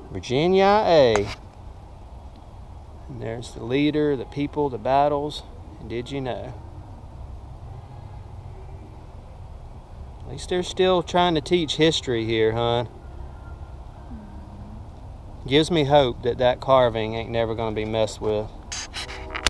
Virginia A. And there's the leader, the people, the battles. And did you know? At least they're still trying to teach history here, hon. Gives me hope that that carving ain't never going to be messed with.